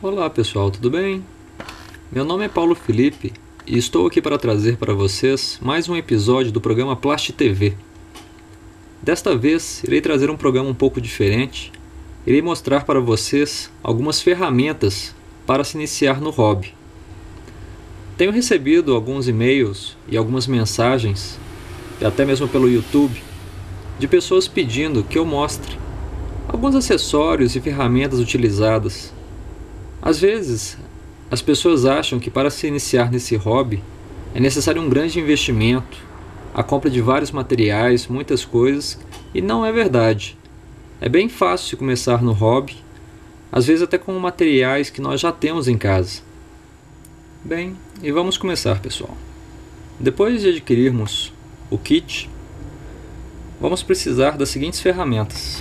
Olá pessoal, tudo bem? Meu nome é Paulo Felipe e estou aqui para trazer para vocês mais um episódio do programa Plast TV. Desta vez irei trazer um programa um pouco diferente. Irei mostrar para vocês algumas ferramentas para se iniciar no hobby. Tenho recebido alguns e-mails e algumas mensagens, e até mesmo pelo YouTube, de pessoas pedindo que eu mostre alguns acessórios e ferramentas utilizadas. Às vezes, as pessoas acham que para se iniciar nesse hobby é necessário um grande investimento, a compra de vários materiais, muitas coisas, e não é verdade. É bem fácil começar no hobby, às vezes até com materiais que nós já temos em casa. Bem, e vamos começar, pessoal. Depois de adquirirmos o kit, vamos precisar das seguintes ferramentas.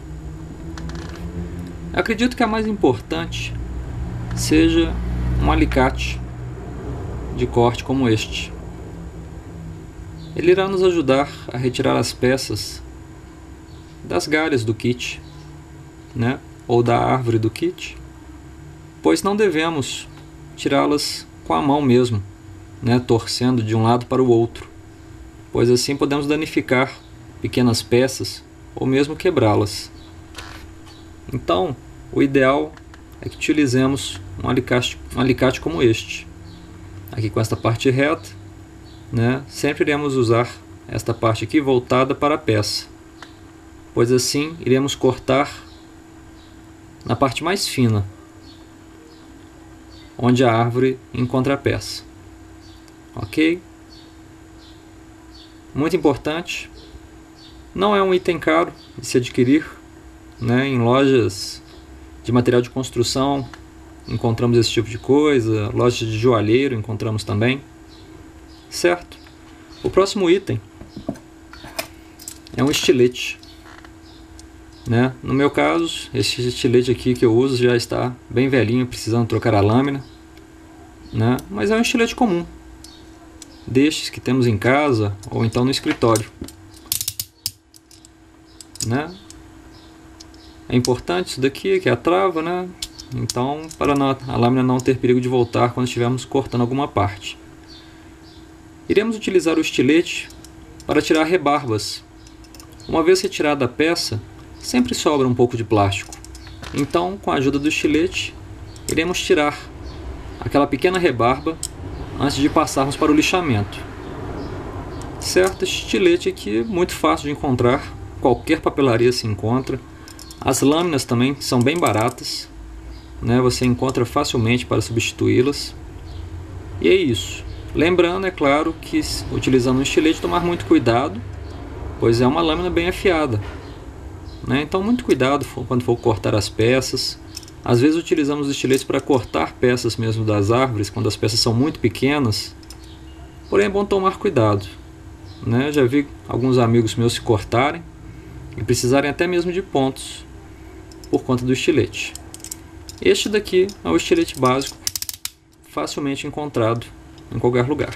Acredito que a mais importante seja um alicate de corte como este. Ele irá nos ajudar a retirar as peças das galhas do kit, ou da árvore do kit, pois não devemos tirá-las com a mão mesmo, torcendo de um lado para o outro, pois assim podemos danificar pequenas peças ou mesmo quebrá-las. Então, o ideal é que utilizemos um alicate como este, aqui com esta parte reta, sempre iremos usar esta parte aqui voltada para a peça, pois assim iremos cortar na parte mais fina, onde a árvore encontra a peça. Ok? Muito importante, não é um item caro de se adquirir, em lojas de material de construção encontramos esse tipo de coisa, lojas de joalheiro encontramos também, certo? O próximo item é um estilete, No meu caso, esse estilete aqui que eu uso já está bem velhinho, precisando trocar a lâmina, Mas é um estilete comum, destes que temos em casa ou então no escritório, É importante isso daqui, que é a trava, Então, para a lâmina não ter perigo de voltar quando estivermos cortando alguma parte. Iremos utilizar o estilete para tirar rebarbas. Uma vez retirada a peça, sempre sobra um pouco de plástico. Então, com a ajuda do estilete, iremos tirar aquela pequena rebarba antes de passarmos para o lixamento. Certo, este estilete aqui é muito fácil de encontrar, qualquer papelaria se encontra. As lâminas também são bem baratas, Você encontra facilmente para substituí-las. E é isso. Lembrando, é claro, que utilizando um estilete tomar muito cuidado, pois é uma lâmina bem afiada, Então muito cuidado quando for cortar as peças. Às vezes utilizamos estiletes para cortar peças mesmo das árvores, quando as peças são muito pequenas. Porém é bom tomar cuidado, Já vi alguns amigos meus se cortarem e precisarem até mesmo de pontos por conta do estilete. Este daqui é o estilete básico, facilmente encontrado em qualquer lugar.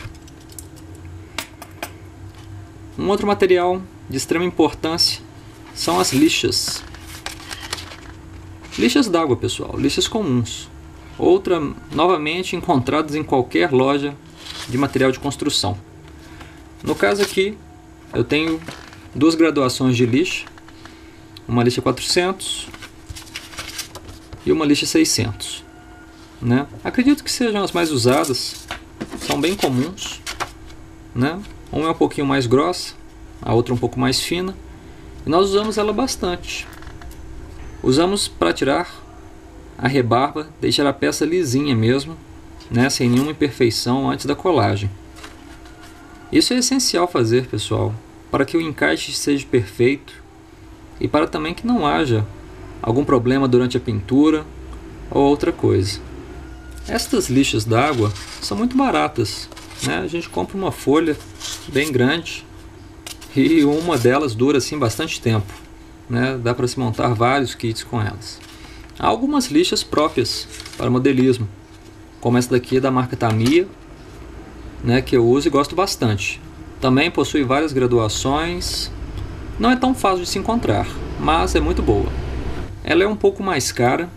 Um outro material de extrema importância são as lixas. Lixas d'água, pessoal, lixas comuns. Outra, novamente, encontradas em qualquer loja de material de construção. No caso aqui, eu tenho duas graduações de lixa. Uma lixa 400 e uma lixa 600, Acredito que sejam as mais usadas, são bem comuns, Uma é um pouquinho mais grossa, a outra um pouco mais fina, e nós usamos ela bastante. Usamos para tirar a rebarba, deixar a peça lisinha mesmo, sem nenhuma imperfeição antes da colagem. Isso é essencial fazer, pessoal, para que o encaixe seja perfeito e para também que não haja algum problema durante a pintura ou outra coisa. Estas lixas d'água são muito baratas, A gente compra uma folha bem grande e uma delas dura assim bastante tempo, Dá para se montar vários kits com elas. Há algumas lixas próprias para modelismo, como essa daqui da marca Tamiya, que eu uso e gosto bastante. Também possui várias graduações, não é tão fácil de se encontrar, mas é muito boa. Ela é um pouco mais cara,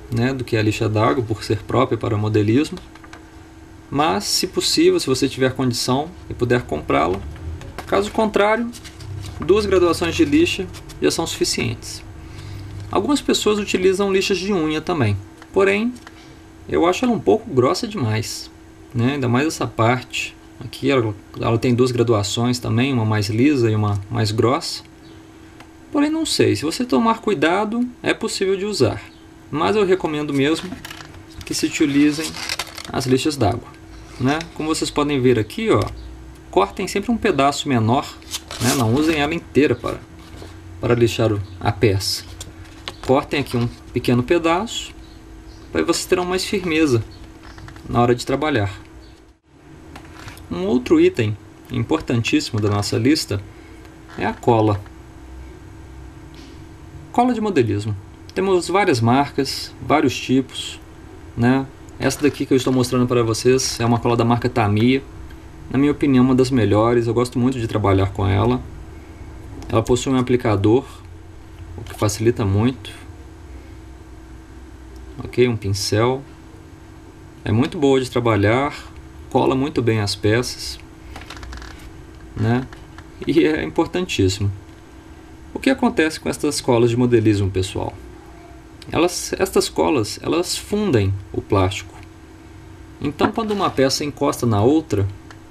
né, do que a lixa d'água, por ser própria para modelismo. Mas, se possível, se você tiver condição e puder comprá-la, caso contrário, 2 graduações de lixa já são suficientes. Algumas pessoas utilizam lixas de unha também, porém, eu acho ela um pouco grossa demais, né? Ainda mais essa parte. Aqui ela tem 2 graduações também, uma mais lisa e uma mais grossa. Porém, não sei, se você tomar cuidado, é possível de usar. Mas eu recomendo mesmo que se utilizem as lixas d'água, né? Como vocês podem ver aqui, ó, cortem sempre um pedaço menor, né? Não usem ela inteira para lixar a peça. Cortem aqui um pequeno pedaço, para vocês terão mais firmeza na hora de trabalhar. Um outro item importantíssimo da nossa lista é a cola. Cola de modelismo. Temos várias marcas, vários tipos, né? Essa daqui que eu estou mostrando para vocês é uma cola da marca Tamiya. Na minha opinião, uma das melhores. Eu gosto muito de trabalhar com ela. Ela possui um aplicador, o que facilita muito. Ok, um pincel. É muito boa de trabalhar, cola muito bem as peças, né? E é importantíssimo. O que acontece com estas colas de modelismo, pessoal? Estas colas, elas fundem o plástico. Então, quando uma peça encosta na outra,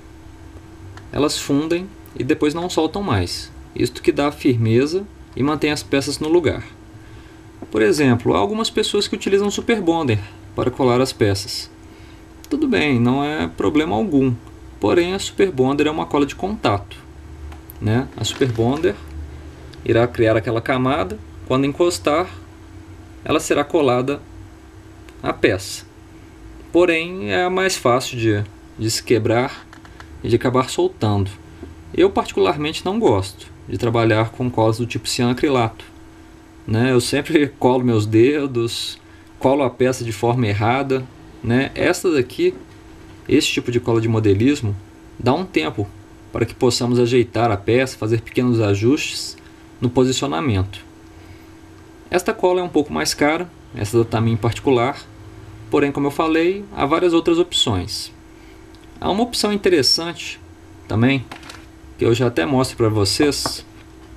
elas fundem e depois não soltam mais. Isto que dá firmeza e mantém as peças no lugar. Por exemplo, há algumas pessoas que utilizam Super Bonder para colar as peças. Tudo bem, não é problema algum. Porém, a Super Bonder é uma cola de contato, né? A Super Bonder irá criar aquela camada. Quando encostar, ela será colada à peça. Porém, é mais fácil de se quebrar e de acabar soltando. Eu particularmente não gosto de trabalhar com colas do tipo cianoacrilato, né? Eu sempre colo meus dedos, colo a peça de forma errada, né? Esta daqui, esse tipo de cola de modelismo, dá um tempo para que possamos ajeitar a peça, fazer pequenos ajustes no posicionamento. Esta cola é um pouco mais cara, essa da Tamiya em particular, porém, como eu falei, há várias outras opções. Há uma opção interessante também, que eu já até mostro para vocês,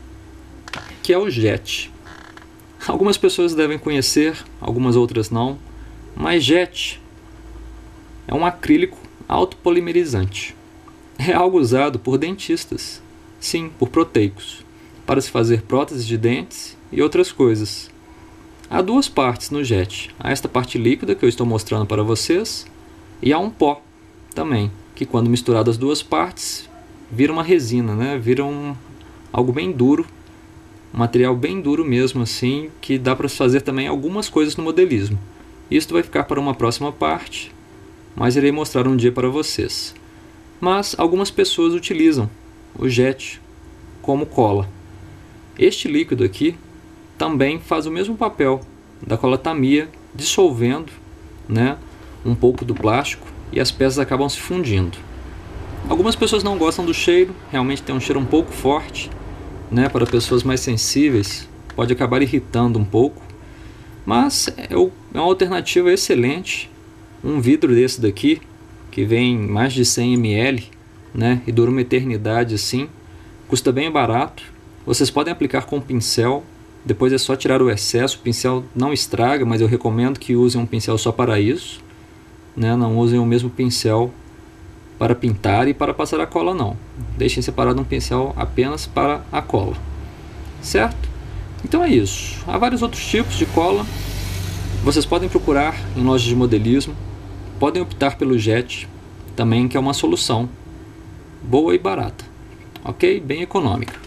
que é o jet. Algumas pessoas devem conhecer, algumas outras não, mas jet é um acrílico autopolimerizante. É algo usado por dentistas, sim, por proteicos, para se fazer próteses de dentes e outras coisas. Há 2 partes no jet. Há esta parte líquida que eu estou mostrando para vocês e há um pó também, que quando misturado as 2 partes, vira uma resina, né? Vira algo bem duro, um material bem duro mesmo assim, que dá para se fazer também algumas coisas no modelismo. Isso vai ficar para uma próxima parte, mas irei mostrar um dia para vocês. Mas algumas pessoas utilizam o jet como cola. Este líquido aqui também faz o mesmo papel da cola Tamiya, dissolvendo, né, um pouco do plástico e as peças acabam se fundindo. Algumas pessoas não gostam do cheiro, realmente tem um cheiro um pouco forte, né, para pessoas mais sensíveis pode acabar irritando um pouco, mas é uma alternativa excelente. Um vidro desse daqui, que vem mais de 100 ml, né, e dura uma eternidade assim, custa bem barato. Vocês podem aplicar com pincel, depois é só tirar o excesso. O pincel não estraga, mas eu recomendo que usem um pincel só para isso, né? Não usem o mesmo pincel para pintar e para passar a cola não. Deixem separado um pincel apenas para a cola, certo? Então é isso. Há vários outros tipos de cola. Vocês podem procurar em lojas de modelismo. Podem optar pelo jet também, que é uma solução boa e barata, ok? Bem econômica.